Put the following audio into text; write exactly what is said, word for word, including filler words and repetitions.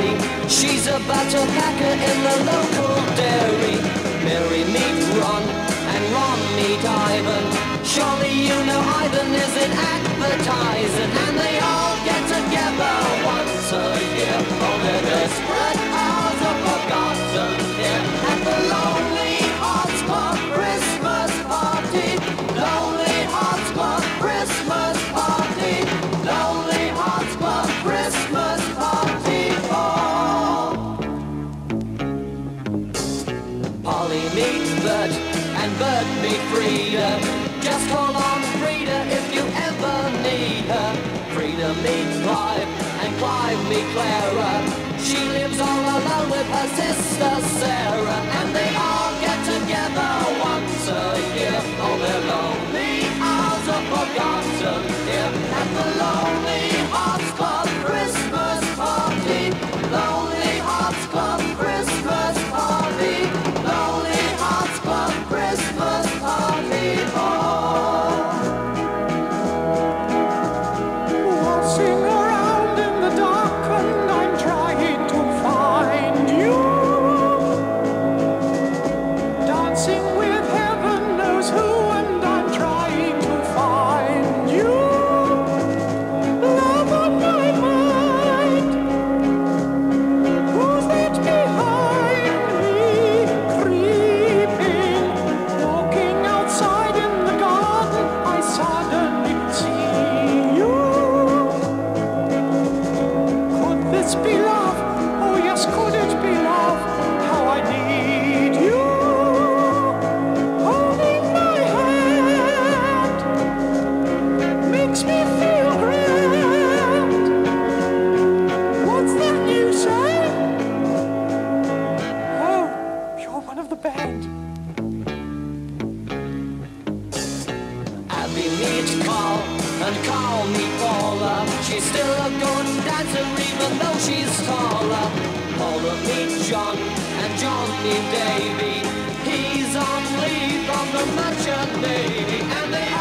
Mary, she's a butter packer in the local dairy. Mary meet Ron, and Ron meet Ivan. Surely you know Ivan is in advertising, and they all get together once a year. All their desperate hours are forgotten here at the Lonely Hearts Club Christmas party. Lonely Hearts Club Christmas party. Lonely Hearts Club Christmas party. Oh. Polly meets Bert, and Bert meet Frida. Just call on Frida if you ever need her. Frida meet Clive, and Clive meet Clara. She lives all alone with her sister Sarah, and they all get together once a year. All their lonely hours are forgotten here at the Lonely Hearts Club Christmas party. Lonely Hearts Club Christmas party. Lonely Hearts Club Christmas party. Oh. Waltzing around in the dark and I'm trying to find you. Dancing with heaven knows who and I'm trying to find you. Love on my mind. Who's that behind me creeping? Walking outside in the garden I suddenly see you. Could this be love? Oh yes, could it be love? How I need you. Holding my hand makes me feel grand. What's that you say? Oh, you're one of the band. Abby meets Carl, and Carl meet Paula. She's still a good dancer even though she's taller. Paula meets John, and John meets Davy. He's on leave from the merchant navy, and they